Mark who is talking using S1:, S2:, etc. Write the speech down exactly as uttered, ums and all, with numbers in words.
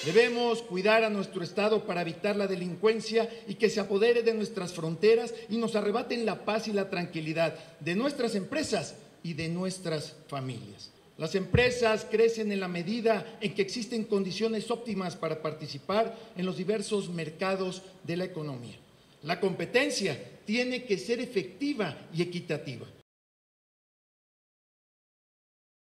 S1: Debemos cuidar a nuestro Estado para evitar la delincuencia y que se apodere de nuestras fronteras y nos arrebaten la paz y la tranquilidad de nuestras empresas y de nuestras familias. Las empresas crecen en la medida en que existen condiciones óptimas para participar en los diversos mercados de la economía. La competencia tiene que ser efectiva y equitativa.